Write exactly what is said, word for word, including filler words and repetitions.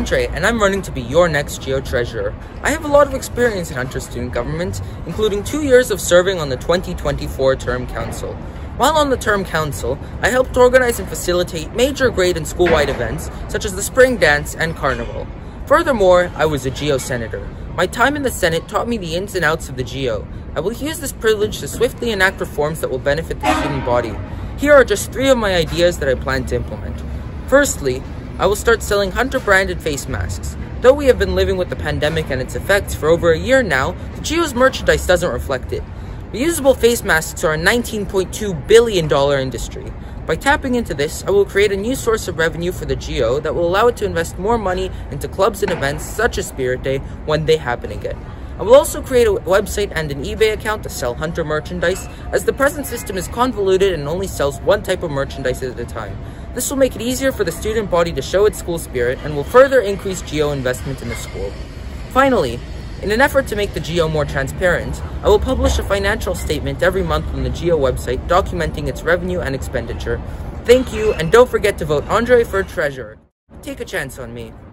Andrei, and I'm running to be your next Geo Treasurer. I have a lot of experience in Hunter Student Government, including two years of serving on the twenty twenty-four Term Council. While on the Term Council, I helped organize and facilitate major grade and school-wide events, such as the Spring Dance and Carnival. Furthermore, I was a Geo Senator. My time in the Senate taught me the ins and outs of the Geo. I will use this privilege to swiftly enact reforms that will benefit the student body. Here are just three of my ideas that I plan to implement. Firstly, I will start selling Hunter-branded face masks. Though we have been living with the pandemic and its effects for over a year now, the Geo's merchandise doesn't reflect it. Reusable face masks are a nineteen point two billion dollars industry. By tapping into this, I will create a new source of revenue for the Geo that will allow it to invest more money into clubs and events such as Spirit Day when they happen again. I will also create a website and an eBay account to sell Hunter merchandise, as the present system is convoluted and only sells one type of merchandise at a time. This will make it easier for the student body to show its school spirit and will further increase Geo investment in the school. Finally, in an effort to make the Geo more transparent, I will publish a financial statement every month on the Geo website documenting its revenue and expenditure. Thank you, and don't forget to vote Andrei for treasurer. Take a chance on me.